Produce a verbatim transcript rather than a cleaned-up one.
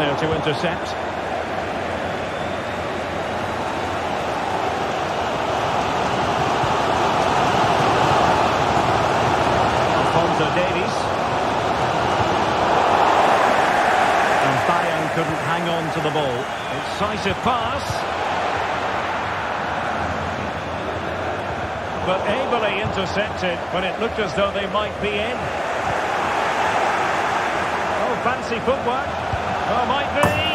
there to intercept. Alphonso Davies. And Bayern couldn't hang on to the ball. Incisive pass. But ably intercepted when it looked as though they might be in. Oh, fancy footwork. Oh, might be.